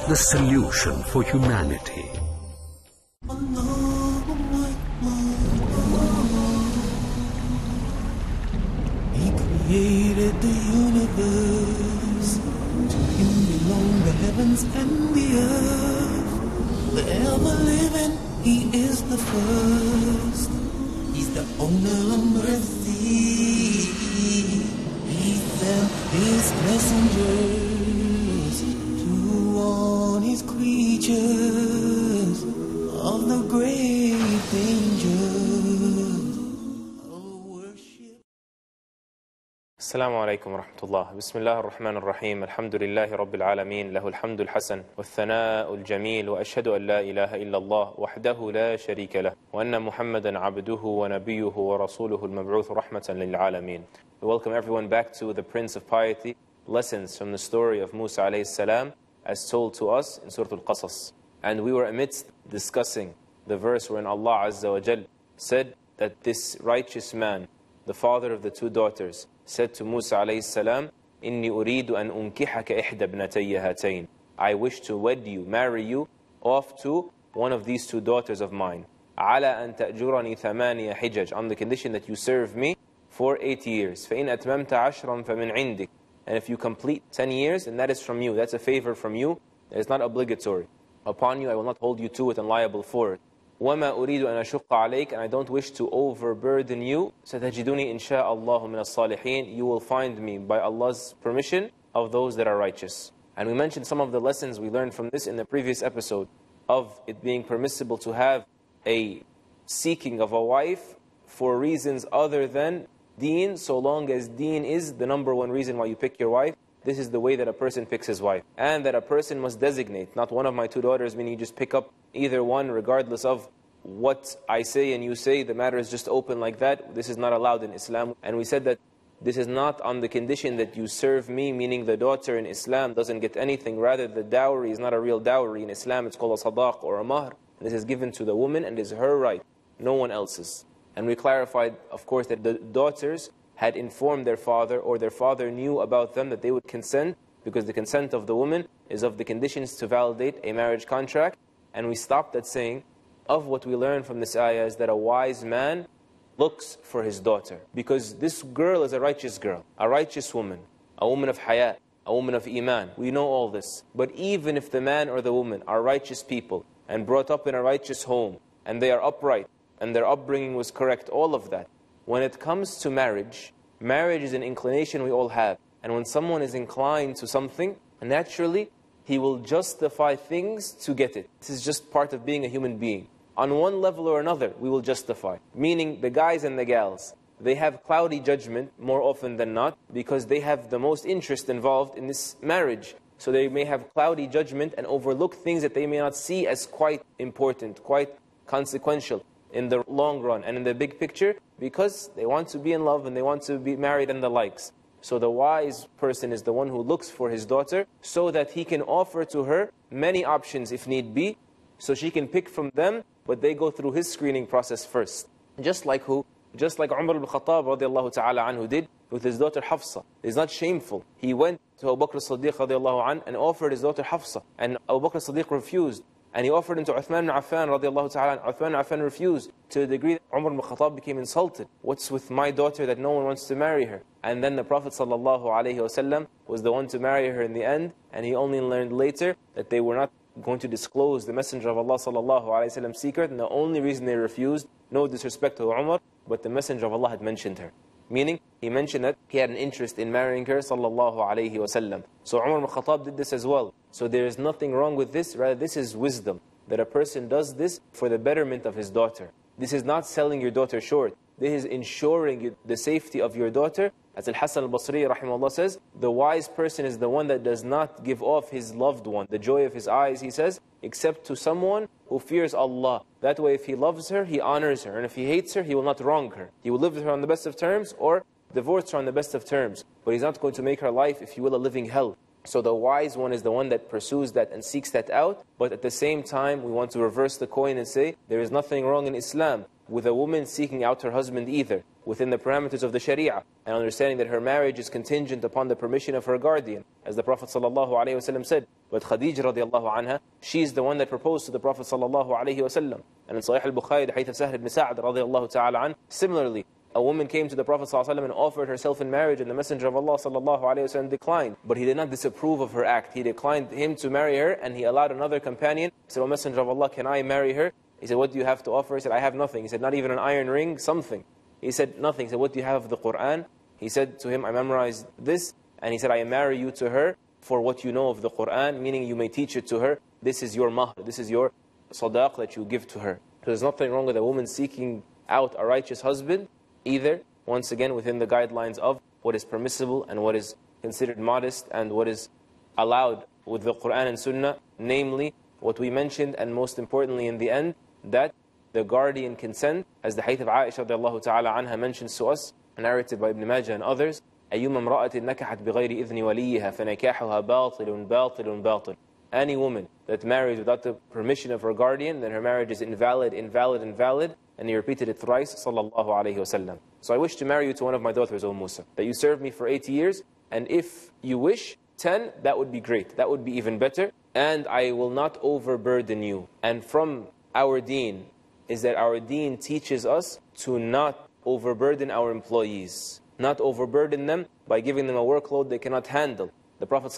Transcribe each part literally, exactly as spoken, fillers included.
the solution for humanity. He created the universe. To him belong the heavens and the earth. The ever-living, he is the first. He's the owner of mercy. He sent his messengers to warn his creatures of the great dangers of worship. Assalamu alaikum wa rahmatullah. Bismillah ar-Rahman ar-Rahim. Alhamdulillahi Rabbil Alameen. Lahu alhamdu al-Hasan. Wa al-Thana'u al-Jameel. Wa ashhadu an la ilaha illa Allah. Wahdahu la sharika lah. Wa anna Muhammadan abduhu wa nabiyuhu wa rasuluhu al-mab'uth rahmatan lil alameen. We welcome everyone back to the Prince of Piety, lessons from the story of Musa alayhi salam as told to us in Surah Al-Qasas. And we were amidst discussing the verse wherein Allah Azza wa Jal said that this righteous man, the father of the two daughters, said to Musa alayhi salam, Inni uridu an unkihaka ihda ibnatayya hatayn. I wish to wed you, marry you, off to one of these two daughters of mine. Ala an ta'jurani thamaniya hijaj, on the condition that you serve me for eight years. فَإِنْ أَتْمَمْتَ عَشْرًا فَمِنْ عِنْدِكَ. And if you complete ten years, and that is from you, that's a favor from you, it is not obligatory. Upon you, I will not hold you to it and liable for it. وَمَا أُرِيدُ أَنْ أَشُقَّ عَلَيْكَ. And I don't wish to overburden you. سَتَجِدُنِي إِنْ شَاءَ اللَّهُ مِنَ الصَّالِحِينَ. You will find me, by Allah's permission, of those that are righteous. And we mentioned some of the lessons we learned from this in the previous episode, of it being permissible to have a seeking of a wife for reasons other than deen, so long as deen is the number one reason why you pick your wife. This is the way that a person picks his wife. And that a person must designate, not one of my two daughters, meaning you just pick up either one regardless of what I say and you say. The matter is just open like that. This is not allowed in Islam. And we said that this is not on the condition that you serve me, meaning the daughter in Islam doesn't get anything. Rather, the dowry is not a real dowry. In Islam, it's called a sadaq or a mahr. This is given to the woman and is her right, no one else's. And we clarified, of course, that the daughters had informed their father, or their father knew about them, that they would consent, because the consent of the woman is of the conditions to validate a marriage contract. And we stopped at saying, of what we learned from this ayah is that a wise man looks for his daughter. Because this girl is a righteous girl, a righteous woman, a woman of hayat, a woman of iman. We know all this. But even if the man or the woman are righteous people, and brought up in a righteous home, and they are upright, and their upbringing was correct, all of that, when it comes to marriage, marriage is an inclination we all have. And when someone is inclined to something, naturally, he will justify things to get it. This is just part of being a human being. On one level or another, we will justify. Meaning, the guys and the gals, they have cloudy judgment more often than not, because they have the most interest involved in this marriage. So they may have cloudy judgment and overlook things that they may not see as quite important, quite consequential in the long run and in the big picture, because they want to be in love and they want to be married and the likes. So the wise person is the one who looks for his daughter so that he can offer to her many options if need be, so she can pick from them, but they go through his screening process first. Just like who? Just like Umar ibn Khattab radiallahu ta'ala anhu did with his daughter Hafsa. It's not shameful. He went to Abu Bakr as-Siddiq radiallahu anhu and offered his daughter Hafsa. And Abu Bakr as-Siddiq refused. And he offered him to Uthman ibn Affan radiallahu ta'ala. Uthman ibn Affan refused, to the degree that Umar ibn Khattab became insulted. What's with my daughter that no one wants to marry her? And then the Prophet sallallahu alayhi wasallam was the one to marry her in the end. And he only learned later that they were not going to disclose the Messenger of Allah sallallahu alayhi wasallam's secret. And the only reason they refused, no disrespect to Umar, but the Messenger of Allah had mentioned her. Meaning, he mentioned that he had an interest in marrying her, sallallahu alayhi wasallam. So Umar ibn Khattab did this as well. So there is nothing wrong with this. Rather, this is wisdom, that a person does this for the betterment of his daughter. This is not selling your daughter short. This is ensuring the safety of your daughter. As Al-Hasan al-Basri rahimahullah says, the wise person is the one that does not give off his loved one, the joy of his eyes, he says, except to someone who fears Allah. That way, if he loves her, he honors her. And if he hates her, he will not wrong her. He will live with her on the best of terms, or divorce her on the best of terms. But he's not going to make her life, if you will, a living hell. So the wise one is the one that pursues that and seeks that out. But at the same time, we want to reverse the coin and say, there is nothing wrong in Islam with a woman seeking out her husband either, within the parameters of the Sharia, and understanding that her marriage is contingent upon the permission of her guardian. As the Prophet ﷺ said, but Khadija radiallahu anha, she's the one that proposed to the Prophet ﷺ. And in Sahih al-Bukhari, the hadith of Sahl ibn Sa'd radiallahu ta'ala an, similarly, a woman came to the Prophet ﷺ and offered herself in marriage, and the Messenger of Allah ﷺ declined. But he did not disapprove of her act. He declined him to marry her, and he allowed another companion. He said, O Messenger of Allah, can I marry her? He said, what do you have to offer? He said, I have nothing. He said, not even an iron ring, something. He said, nothing. He said, what do you have of the Qur'an? He said to him, I memorized this. And he said, I marry you to her for what you know of the Qur'an, meaning you may teach it to her. This is your mahr, this is your sadaq that you give to her. So there's nothing wrong with a woman seeking out a righteous husband, either, once again, within the guidelines of what is permissible and what is considered modest and what is allowed with the Qur'an and Sunnah, namely, what we mentioned, and most importantly in the end, that the guardian consent, as the hadith of Aisha radiallahu ta'ala anha mentions to us, narrated by Ibn Majah and others, أَيُّمَا امْرَأَةٍ نَكَحَتْ بِغَيْرِ إِذْنِ وَلِيِّهَا فَنَكَاحُهَا بَاطِلٌ بَاطِلٌ بَاطِلٌ. Any woman that marries without the permission of her guardian, then her marriage is invalid, invalid, invalid. And he repeated it thrice, sallallahu alayhi wasallam. So I wish to marry you to one of my daughters, O Musa, that you serve me for eighty years, and if you wish, ten, that would be great. That would be even better. And I will not overburden you. And from our deen is that our deen teaches us to not overburden our employees, not overburden them by giving them a workload they cannot handle. The Prophet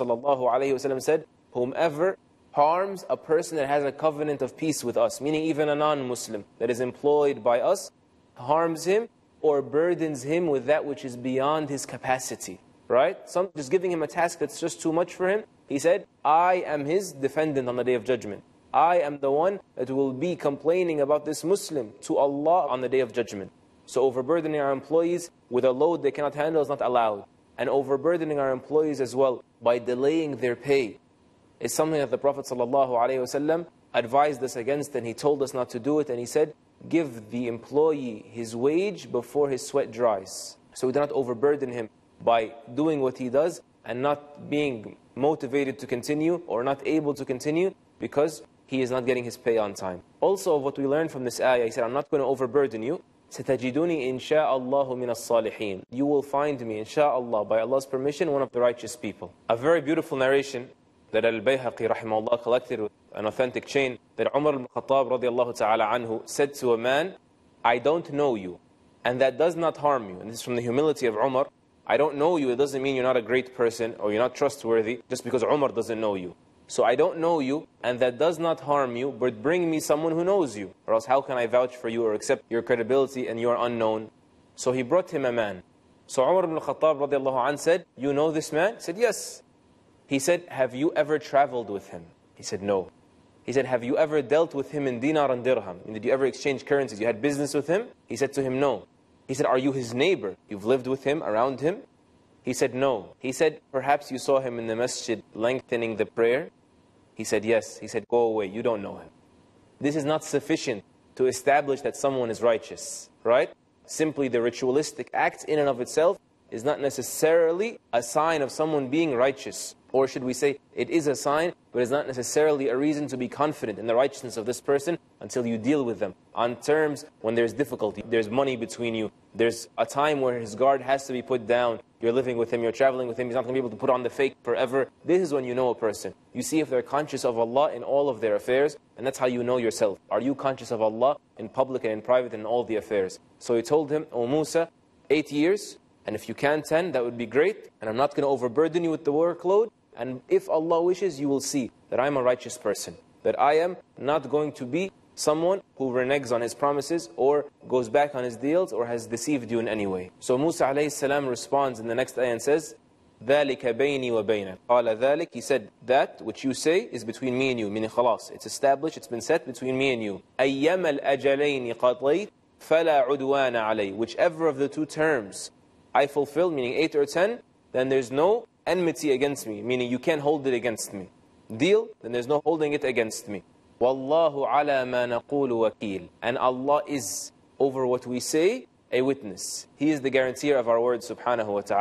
ﷺ said, whomever harms a person that has a covenant of peace with us, meaning even a non-Muslim that is employed by us, harms him or burdens him with that which is beyond his capacity, right? Some just giving him a task that's just too much for him. He said, I am his defendant on the Day of Judgment. I am the one that will be complaining about this Muslim to Allah on the Day of Judgment. So overburdening our employees with a load they cannot handle is not allowed. And overburdening our employees as well by delaying their pay is something that the Prophet ﷺ advised us against, and he told us not to do it. And he said, give the employee his wage before his sweat dries. So we do not overburden him by doing what he does and not being motivated to continue or not able to continue because he is not getting his pay on time. Also, what we learned from this ayah, he said, I'm not going to overburden you. سَتَجِدُونِي إِنْ شَاءَ اللَّهُ مِنَ الصَّالِحِينَ. You will find me, insha'Allah, by Allah's permission, one of the righteous people. A very beautiful narration that Al-Bayhaqi rahimahullah collected with an authentic chain, that Umar ibn Khattab radiallahu ta'ala anhu said to a man, I don't know you, and that does not harm you. And this is from the humility of Umar. I don't know you, it doesn't mean you're not a great person or you're not trustworthy just because Umar doesn't know you. So I don't know you, and that does not harm you, but bring me someone who knows you. Or else how can I vouch for you or accept your credibility and you are unknown? So he brought him a man. So Umar ibn Khattab radiallahu anh said, you know this man? He said, yes. He said, have you ever traveled with him? He said, no. He said, have you ever dealt with him in dinar and dirham? And did you ever exchange currencies? You had business with him? He said to him, no. He said, are you his neighbor? You've lived with him, around him? He said, no. He said, perhaps you saw him in the masjid lengthening the prayer? He said, yes. He said, go away, you don't know him. This is not sufficient to establish that someone is righteous, right? Simply the ritualistic act in and of itself is not necessarily a sign of someone being righteous. Or should we say, it is a sign, but it's not necessarily a reason to be confident in the righteousness of this person until you deal with them on terms when there's difficulty, there's money between you, there's a time where his guard has to be put down, you're living with him, you're traveling with him, he's not going to be able to put on the fake forever. This is when you know a person. You see if they're conscious of Allah in all of their affairs, and that's how you know yourself. Are you conscious of Allah in public and in private and in all the affairs? So he told him, O Musa, eight years, and if you can ten, that would be great, and I'm not going to overburden you with the workload. And if Allah wishes, you will see that I'm a righteous person, that I am not going to be someone who reneges on his promises or goes back on his deals or has deceived you in any way. So Musa alayhi salam responds in the next ayah and says, ذَلِكَ بَيْنِي وَبَيْنَكَ. قَالَ ذَلِكَ. He said, that which you say is between me and you, meaning khalas. It's established, it's been set between me and you. أَيَّمَ الْأَجَلَيْنِ قَضَيْتَ فَلَا عُدْوَانَ عَلَيْهِ. Whichever of the two terms I fulfill, meaning eight or ten, then there's no enmity against me, meaning you can't hold it against me. Deal, then there's no holding it against me. Wallahu ala ma naqulu wakil. And Allah is over what we say a witness. He is the guarantor of our words, subhanahu wa ta'ala.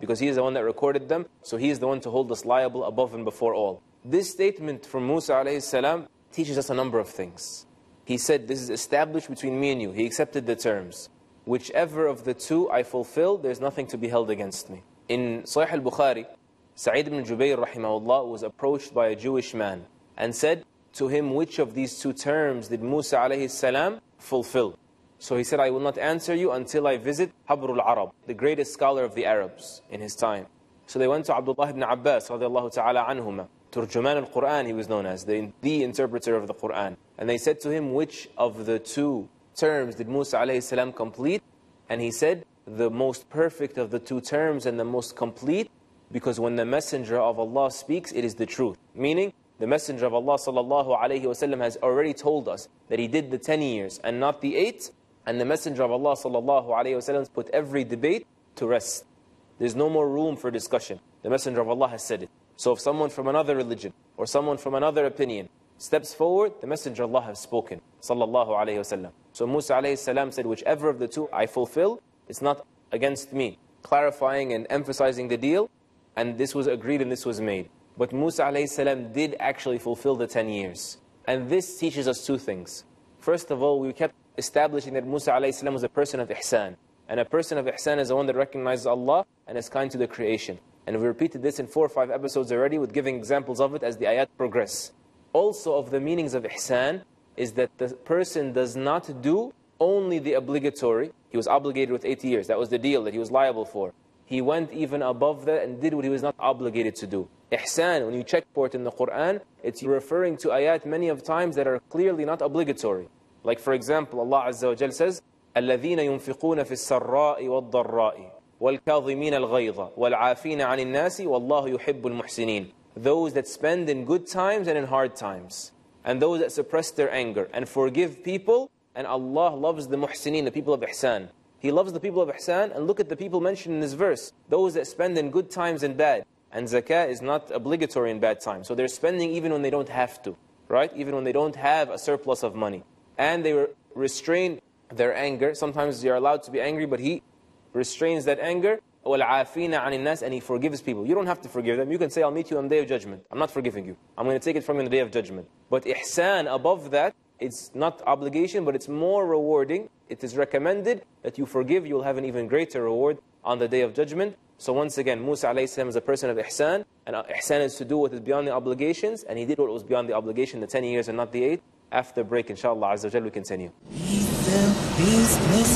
because he is the one that recorded them, so he is the one to hold us liable above and before all. This statement from Musa alayhi salam teaches us a number of things. He said, this is established between me and you. He accepted the terms. Whichever of the two I fulfill, there's nothing to be held against me. In Sahih al-Bukhari, Sa'id ibn Jubayr rahimahullah was approached by a Jewish man and said to him, which of these two terms did Musa alayhi salam fulfill? So he said, I will not answer you until I visit Habrul Arab, the greatest scholar of the Arabs in his time. So they went to Abdullah ibn Abbas radiallahu ta'ala anhuma, Turjuman al-Quran he was known as, the, the interpreter of the Quran. And they said to him, which of the two terms did Musa alayhi salam complete? And he said, the most perfect of the two terms and the most complete, because when the Messenger of Allah speaks, it is the truth. Meaning, the Messenger of Allah sallallahu alayhi wasallam has already told us that he did the ten years and not the eight. And the Messenger of Allah sallallahu alayhi wasallam put every debate to rest. There's no more room for discussion. The Messenger of Allah has said it. So if someone from another religion or someone from another opinion steps forward, the Messenger of Allah has spoken sallallahu alayhi wasallam. So Musa alayhi salam said, whichever of the two I fulfill, it's not against me. Clarifying and emphasizing the deal, and this was agreed and this was made. But Musa alayhi salam did actually fulfill the ten years. And this teaches us two things. First of all, we kept establishing that Musa alayhi salam was a person of ihsan. And a person of ihsan is the one that recognizes Allah and is kind to the creation. And we repeated this in four or five episodes already with giving examples of it as the ayat progress. Also of the meanings of ihsan is that the person does not do only the obligatory. He was obligated with eighty years. That was the deal that he was liable for. He went even above that and did what he was not obligated to do. Ihsan, when you check for it in the Quran, it's referring to ayat many of times that are clearly not obligatory. Like for example, Allah Azza wa Jal says, الَّذِينَ يُنْفِقُونَ فِي السَّرَّاءِ وَالضَّرَّاءِ وَالْكَاظِمِينَ الْغَيْظَ وَالْعَافِينَ عَنِ النَّاسِ وَاللَّهُ يُحِبُّ الْمُحْسِنِينَ. Those that spend in good times and in hard times. And those that suppress their anger and forgive people. And Allah loves the muhsineen, the people of ihsan. He loves the people of ihsan, and look at the people mentioned in this verse. Those that spend in good times and bad. And zakah is not obligatory in bad times. So they're spending even when they don't have to. Right? Even when they don't have a surplus of money. And they restrain their anger. Sometimes you're allowed to be angry, but He restrains that anger. وَالْعَافِينَ عَنِ النَّاسِ. And He forgives people. You don't have to forgive them. You can say, I'll meet you on the day of judgment. I'm not forgiving you. I'm going to take it from you on the day of judgment. But ihsan above that, it's not obligation, but it's more rewarding. It is recommended that you forgive. You'll have an even greater reward on the day of judgment. So once again, Musa alayhi salam is a person of ihsan. And ihsan is to do what is beyond the obligations. And he did what was beyond the obligation, the ten years and not the eight. After break, inshallah, Azza wa Jal, we continue. He sent his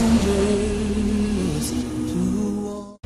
messengers to all.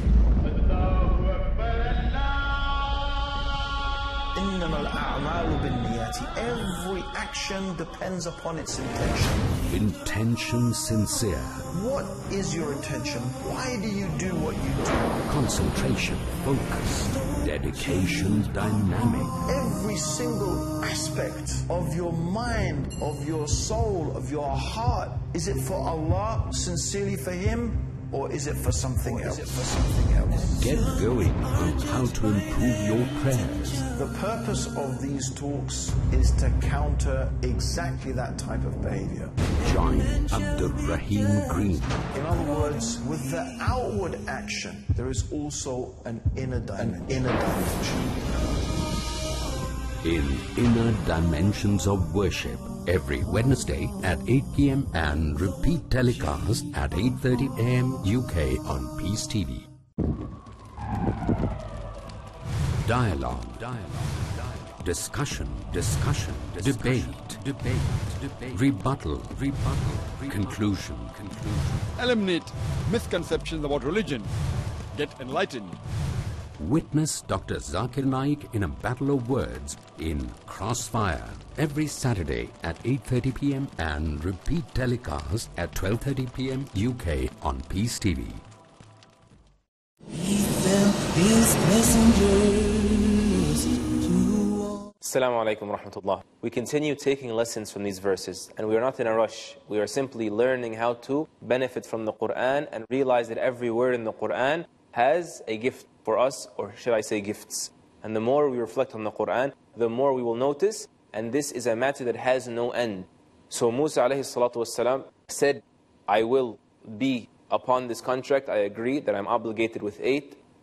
إنما الأعمال بالنيات. Every action depends upon its intention. Intention sincere. What is your intention? Why do you do what you do? Concentration focused. Dedication dynamic. Every single aspect of your mind, of your soul, of your heart, is it for Allah, sincerely for Him? Or is it for something else? Is it for something else? Get going on how to improve your prayers. The purpose of these talks is to counter exactly that type of behavior. Join Abdul Rahim Green. In other words, with the outward action, there is also an inner dimension. An inner dimension. In Inner Dimensions of Worship, every Wednesday at eight p m and repeat telecast at eight thirty a m U K on Peace T V. Dialogue. Dialogue. Dialogue. Discussion. Discussion. Discussion. Debate. Debate. Debate. Rebuttal. Rebuttal. Conclusion. Conclusion. Eliminate misconceptions about religion. Get enlightened. Witness Doctor Zakir Naik in a battle of words in Crossfire every Saturday at eight thirty p m and repeat telecast at twelve thirty p m U K on Peace T V. He sent his messengers to all. Assalamu alaikum wa rahmatullah. We continue taking lessons from these verses, and we are not in a rush. We are simply learning how to benefit from the Quran and realize that every word in the Quran has a gift for us, or should I say gifts. And the more we reflect on the Quran, the more we will notice, and this is a matter that has no end. So Musa alayhi salatu wasalam said, I will be upon this contract. I agree that I'm obligated with eight.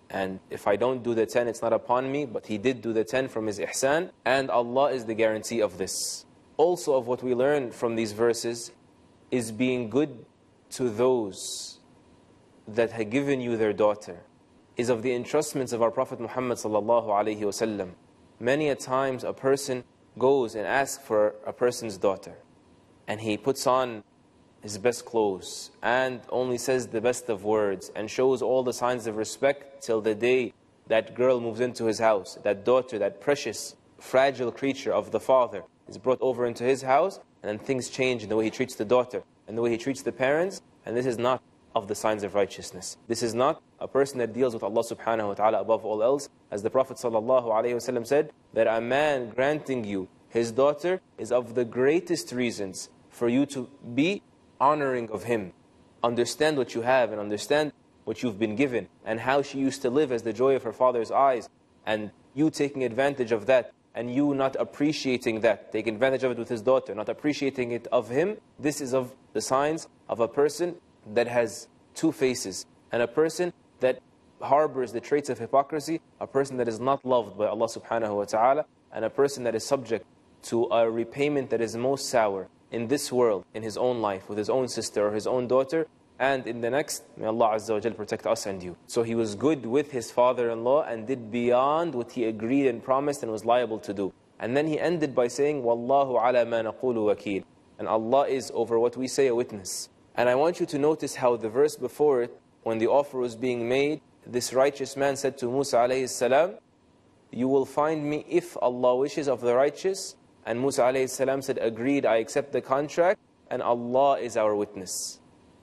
And if I don't do the ten, it's not upon me, but he did do the ten from his ihsan, and Allah is the guarantee of this. Also of what we learn from these verses is being good to those that have given you their daughter, is of the entrustments of our Prophet Muhammad sallallahu alaihi wasallam. Many a times a person goes and asks for a person's daughter, and he puts on his best clothes and only says the best of words and shows all the signs of respect till the day that girl moves into his house. That daughter, that precious, fragile creature of the father is brought over into his house, and then things change in the way he treats the daughter and the way he treats the parents, and this is not of the signs of righteousness. This is not a person that deals with Allah subhanahu wa ta'ala above all else. As the Prophet sallallahu alaihi wasallam said, that a man granting you his daughter is of the greatest reasons for you to be honoring of him. Understand what you have and understand what you've been given and how she used to live as the joy of her father's eyes, and you taking advantage of that and you not appreciating that, taking advantage of it with his daughter, not appreciating it of him. This is of the signs of a person that has two faces, and a person that harbors the traits of hypocrisy, a person that is not loved by Allah subhanahu wa ta'ala, and a person that is subject to a repayment that is most sour in this world, in his own life, with his own sister or his own daughter, and in the next. May Allah Azza wa Jal protect us and you. So he was good with his father-in-law and did beyond what he agreed and promised and was liable to do. And then he ended by saying, Wallahu ala ma naqulu wakeel. And Allah is over what we say a witness. And I want you to notice how the verse before it, when the offer was being made, this righteous man said to Musa alayhi salam, you will find me if Allah wishes of the righteous. And Musa alayhi salam said, agreed, I accept the contract, and Allah is our witness.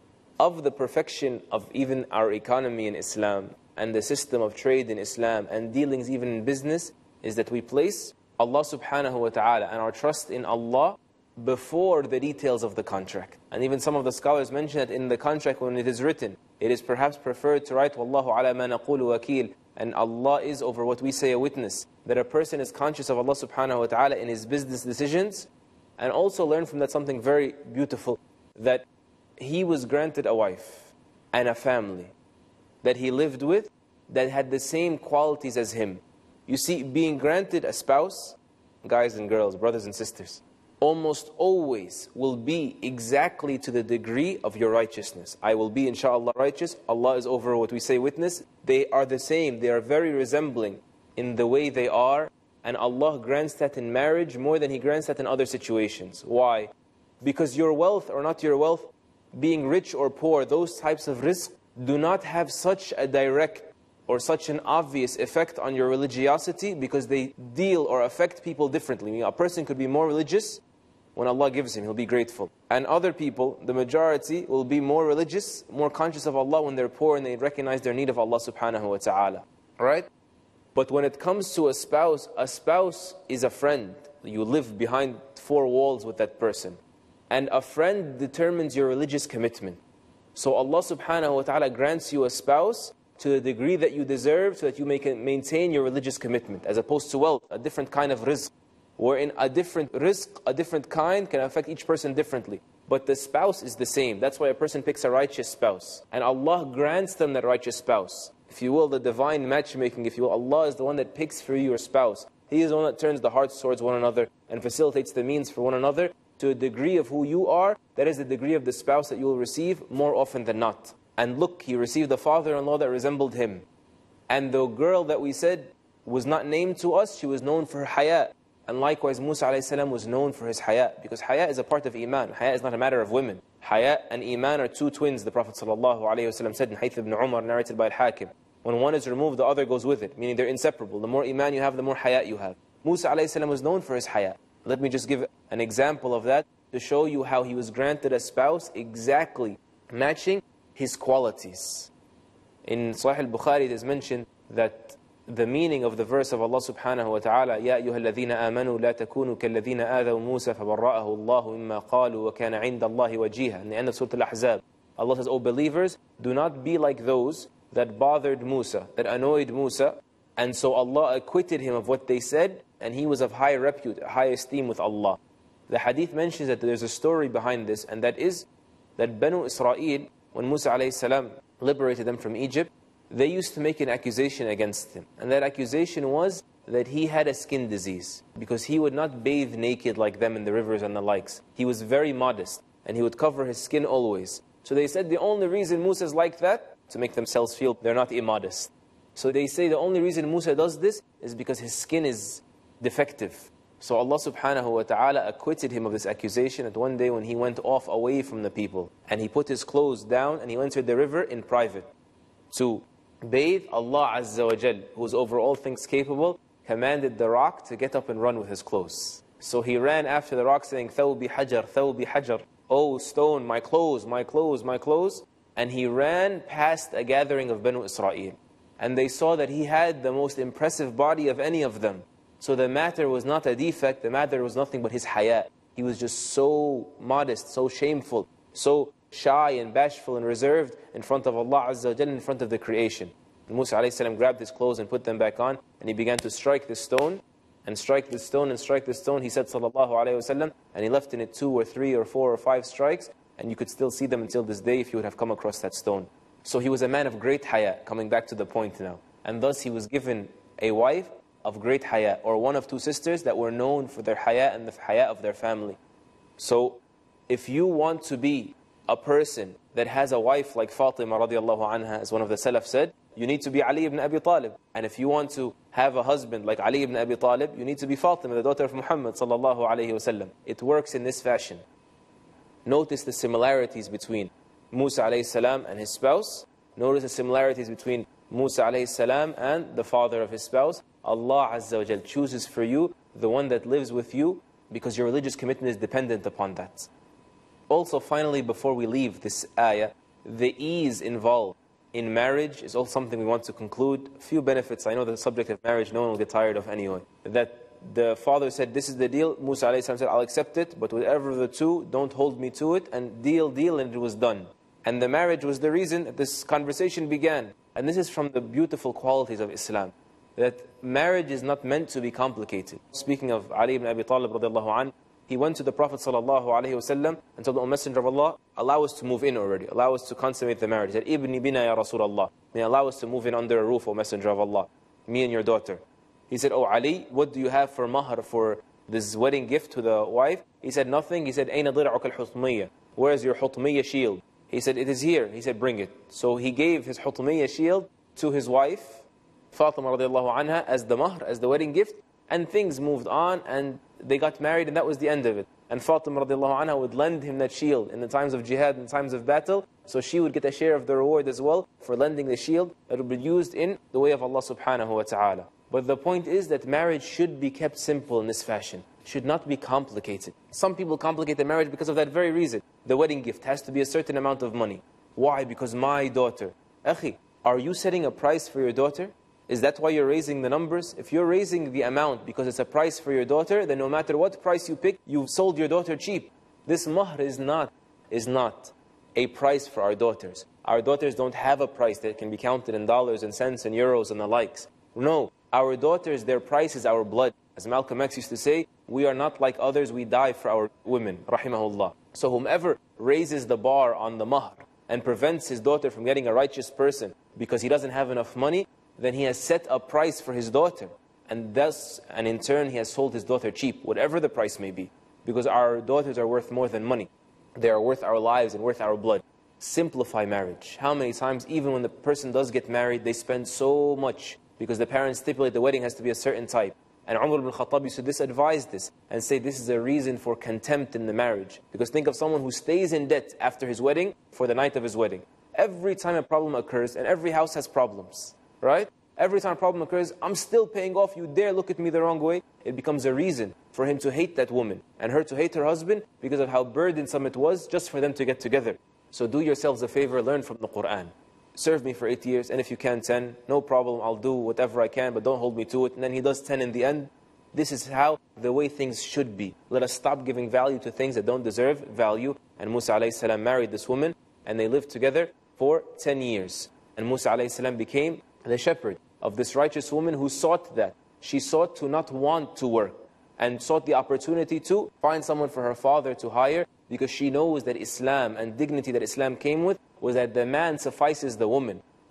Of the perfection of even our economy in Islam, and the system of trade in Islam, and dealings even in business, is that we place Allah subhanahu wa ta'ala and our trust in Allah before the details of the contract. And even some of the scholars mention that in the contract when it is written, it is perhaps preferred to write, Wallahu ala ma naqulu wakeel, and Allah is over what we say a witness. That a person is conscious of Allah subhanahu wa ta'ala in his business decisions, and also learn from that something very beautiful, that he was granted a wife and a family that he lived with that had the same qualities as him. You see, being granted a spouse, guys and girls, brothers and sisters, almost always will be exactly to the degree of your righteousness. I will be inshallah righteous, Allah is over what we say witness. They are the same, they are very resembling in the way they are, and Allah grants that in marriage more than He grants that in other situations. Why? Because your wealth or not your wealth, being rich or poor, those types of rizq do not have such a direct or such an obvious effect on your religiosity, because they deal or affect people differently. I mean, a person could be more religious when Allah gives him, he'll be grateful. And other people, the majority, will be more religious, more conscious of Allah when they're poor and they recognize their need of Allah subhanahu wa ta'ala. Right? But when it comes to a spouse, a spouse is a friend. You live behind four walls with that person. And a friend determines your religious commitment. So Allah subhanahu wa ta'ala grants you a spouse to the degree that you deserve, so that you may maintain your religious commitment, as opposed to wealth, a different kind of rizq, wherein a different rizq, a different kind, can affect each person differently. But the spouse is the same. That's why a person picks a righteous spouse. And Allah grants them that righteous spouse. If you will, the divine matchmaking, if you will, Allah is the one that picks for you your spouse. He is the one that turns the hearts towards one another and facilitates the means for one another to a degree of who you are. That is the degree of the spouse that you will receive more often than not. And look, he received a father-in-law that resembled him. And the girl that we said was not named to us, she was known for her haya. And likewise, Musa alayhi salam was known for his haya, because haya is a part of iman. Haya is not a matter of women. Haya and iman are two twins, the Prophet sallallahu alayhi wa sallam said in Hadith ibn Umar, narrated by Al-Hakim. When one is removed, the other goes with it, meaning they're inseparable. The more iman you have, the more haya you have. Musa alayhi salam was known for his haya. Let me just give an example of that to show you how he was granted a spouse exactly matching his qualities. In Sahih al-Bukhari it is mentioned that the meaning of the verse of Allah subhanahu wa ta'ala, يَا أَيُّهَا الَّذِينَ آمَنُوا لَا تَكُونُوا كَالَّذِينَ آذَوْا مُوسَى فَبَرَّأَهُ اللَّهُ مِمَّا قَالُوا وَكَانَ عِنْدَ اللَّهِ وَجِيهًا. In the end of Surah Al-Ahzab, Allah says, O believers, do not be like those that bothered Musa, that annoyed Musa, and so Allah acquitted him of what they said, and he was of high repute, high esteem with Allah. The hadith mentions that there's a story behind this, and that is that Banu Israel, when Musa alayhi salam liberated them from Egypt, they used to make an accusation against him. And that accusation was that he had a skin disease, because he would not bathe naked like them in the rivers and the likes. He was very modest, and he would cover his skin always. So they said the only reason Musa is like that, to make themselves feel they're not immodest. So they say the only reason Musa does this is because his skin is defective. So Allah subhanahu wa ta'ala acquitted him of this accusation, that one day when he went off away from the people, and he put his clothes down and he entered the river in private to bathe, Allah Azza wa Jal, who is over all things capable, commanded the rock to get up and run with his clothes. So he ran after the rock saying, Thawbi hajar, Thawbi hajar, oh stone, my clothes, my clothes, my clothes. And he ran past a gathering of Banu Israel. And they saw that he had the most impressive body of any of them. So the matter was not a defect, the matter was nothing but his haya. He was just so modest, so shameful, so shy and bashful and reserved in front of Allah Azza wa Jalla, in front of the creation. And Musa alayhi salam grabbed his clothes and put them back on, and he began to strike the stone, and strike the stone, and strike the stone. He said sallallahu alayhi wasallam, and he left in it two or three or four or five strikes, and you could still see them until this day if you would have come across that stone. So he was a man of great haya, coming back to the point now. And thus he was given a wife of great haya, or one of two sisters that were known for their haya and the haya of their family. So if you want to be a person that has a wife like Fatima radiallahu anha, as one of the Salaf said, you need to be Ali ibn Abi Talib. And if you want to have a husband like Ali ibn Abi Talib, you need to be Fatima, the daughter of Muhammad sallallahu alayhi wasallam. It works in this fashion. Notice the similarities between Musa alayhi salam and his spouse. Notice the similarities between Musa alayhi salam and the father of his spouse. Allah Azza wa Jal chooses for you the one that lives with you, because your religious commitment is dependent upon that. Also, finally, before we leave this ayah, the ease involved in marriage is also something we want to conclude. A few benefits. I know the subject of marriage no one will get tired of anyway. That the father said, this is the deal. Musa alayhi salam said, I'll accept it, but whatever of the two, don't hold me to it, and deal, deal, and it was done. And the marriage was the reason that this conversation began. And this is from the beautiful qualities of Islam, that marriage is not meant to be complicated. Speaking of Ali ibn Abi Talib radiallahu anh, he went to the Prophet sallallahu alaihi wasallam and told the Messenger of Allah, allow us to move in already, allow us to consummate the marriage. He said, Ibni bina ya Rasulullah, may allow us to move in under a roof, O Messenger of Allah, me and your daughter. He said, oh Ali, what do you have for mahar, for this wedding gift to the wife? He said, nothing. He said, Aina dir'uka al-hutmiyya, where is your hutmiyya shield? He said, it is here. He said, bring it. So he gave his hutmiyya shield to his wife, Fatima radiallahu anha, as the mahr, as the wedding gift, and things moved on, and they got married, and that was the end of it. And Fatima radiallahu anha would lend him that shield in the times of jihad, in times of battle, so she would get a share of the reward as well for lending the shield that would be used in the way of Allah subhanahu wa ta'ala. But the point is that marriage should be kept simple in this fashion. It should not be complicated. Some people complicate the marriage because of that very reason. The wedding gift has to be a certain amount of money. Why? Because my daughter. Akhi, are you setting a price for your daughter? Is that why you're raising the numbers? If you're raising the amount because it's a price for your daughter, then no matter what price you pick, you've sold your daughter cheap. This mahr is not, is not a price for our daughters. Our daughters don't have a price that can be counted in dollars and cents and euros and the likes. No, our daughters, their price is our blood. As Malcolm X used to say, we are not like others, we die for our women, rahimahullah. So whomever raises the bar on the mahr and prevents his daughter from getting a righteous person because he doesn't have enough money, then he has set a price for his daughter. And thus, and in turn, he has sold his daughter cheap, whatever the price may be. Because our daughters are worth more than money. They are worth our lives and worth our blood. Simplify marriage. How many times, even when the person does get married, they spend so much because the parents stipulate the wedding has to be a certain type. And Umar ibn Khattab used to disadvise this and say this is a reason for contempt in the marriage. Because think of someone who stays in debt after his wedding for the night of his wedding. Every time a problem occurs, and every house has problems, right? Every time a problem occurs, I'm still paying off, you dare look at me the wrong way. It becomes a reason for him to hate that woman and her to hate her husband because of how burdensome it was just for them to get together. So do yourselves a favor, learn from the Qur'an. Serve me for eight years, and if you can ten, no problem, I'll do whatever I can, but don't hold me to it. And then he does ten in the end. This is how the way things should be. Let us stop giving value to things that don't deserve value. And Musa alayhi salam married this woman, and they lived together for ten years. And Musa alayhi salam became the shepherd of this righteous woman who sought that. She sought to not want to work, and sought the opportunity to find someone for her father to hire, because she knows that Islam and dignity that Islam came with was that the man suffices the woman.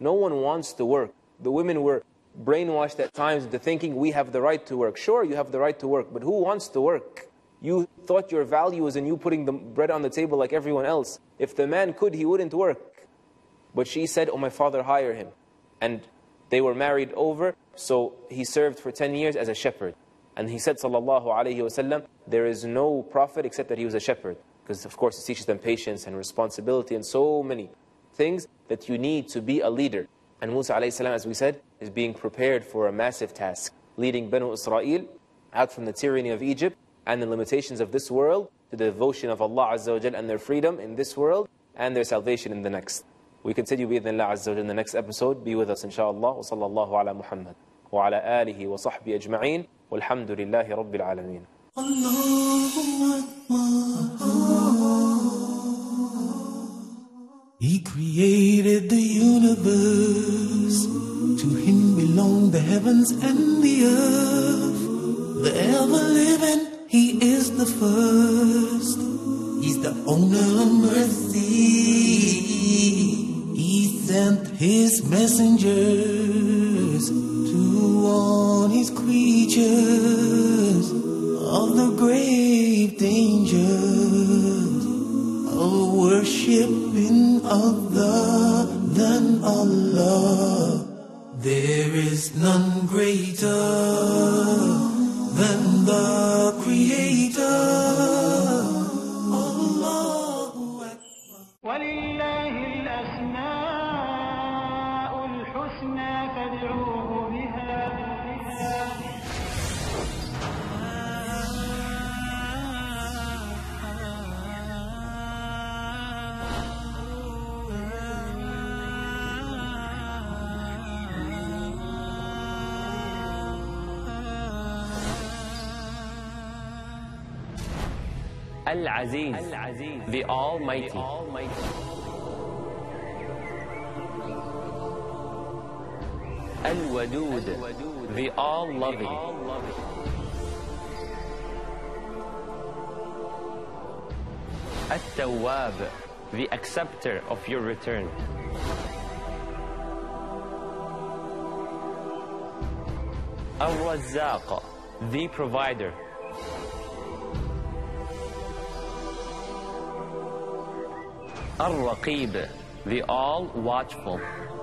No one wants to work. The women were brainwashed at times into thinking we have the right to work. Sure, you have the right to work, but who wants to work? You thought your value was in you putting the bread on the table like everyone else. If the man could, he wouldn't work. But she said, oh, my father, hire him. And they were married over, so he served for ten years as a shepherd. And he said, sallallahu alayhi wasallam, there is no prophet except that he was a shepherd. Because of course it teaches them patience and responsibility and so many things that you need to be a leader. And Musa alayhi salam, as we said, is being prepared for a massive task, leading Banu Israel out from the tyranny of Egypt and the limitations of this world to the devotion of Allah Azza wa Jal and their freedom in this world and their salvation in the next. We continue bi'idhnillah Azza wa Jal in the next episode. Be with us inshaAllah. Wa sallallahu ala Muhammad wa ala alihi wa sahbihi ajma'een. Walhamdulillahi rabbil alameen. He created the universe. To him belong the heavens and the earth. The ever-living, he is the first. He's the owner of mercy. He sent his messengers to warn his creatures of the grave dangers of worshiping other than Allah. There is none greater than the Creator. Allahu Akbar. وَلِلَّهِ الْأَسْمَاءُ الْحُسْنَى فَادْعُوهُ بِهَا. Al-Aziz, the Almighty. Al-Wadud, the All-Loving. At-Tawwab, the Acceptor of your return. Al-Razzaq, the Provider. Al-Raqib, the All-Watchful.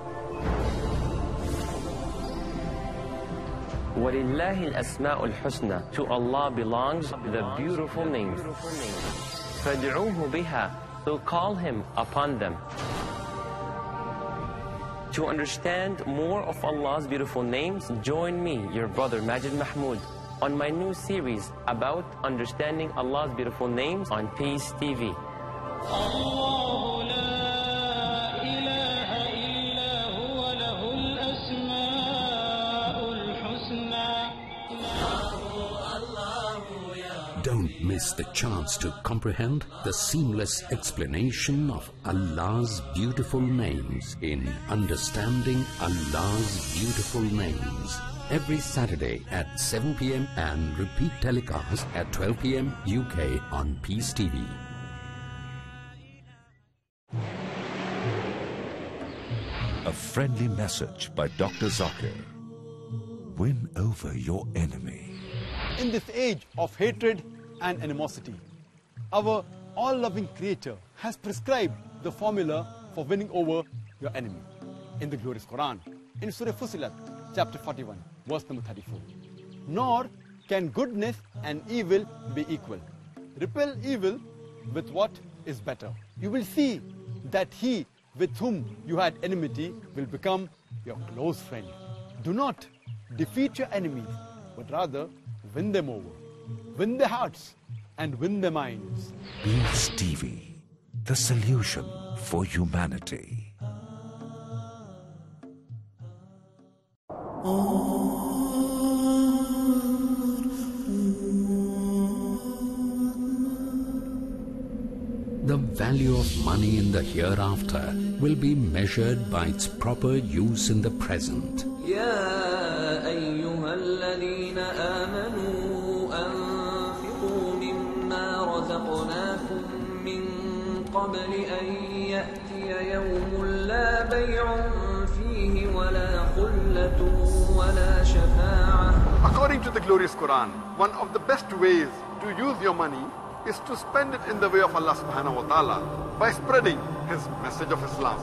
وَلِلَّهِ الْأَسْمَاءُ الْحُسْنَى. To Allah belongs the beautiful names. فَادْعُوهُ بِهَا. So call Him upon them. To understand more of Allah's beautiful names, join me, your brother Majid Mahmood, on my new series about understanding Allah's beautiful names on Peace T V. الله لا إله إلا هو له الأسماء الحسنى. Don't miss the chance to comprehend the seamless explanation of Allah's beautiful names in Understanding Allah's Beautiful Names. Every Saturday at seven p m and repeat telecast at twelve p m U K on Peace T V. A friendly message by Doctor Zakir. Win over your enemy. In this age of hatred and animosity, our all-loving Creator has prescribed the formula for winning over your enemy. In the glorious Quran, in Surah Fussilat, chapter forty-one, verse number thirty-four. Nor can goodness and evil be equal. Repel evil with what is better. You will see that he with whom you had enmity will become your close friend. Do not defeat your enemies, but rather win them over. Win their hearts and win their minds. Peace T V, the solution for humanity. The value of money in the hereafter will be measured by its proper use in the present. يا أيها الذين آمنوا أنفقوا مما رزقناكم من قبل أن يأتي يوم لا بيع فيه فيه ولا خلة ولا شفاعة. According to the glorious Quran, one of the best ways to use your money is to spend it in the way of Allah subhanahu wa ta'ala by spreading His message of Islam.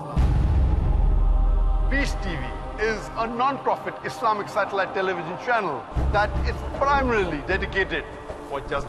Peace T V is a non-profit Islamic satellite television channel that is primarily dedicated for just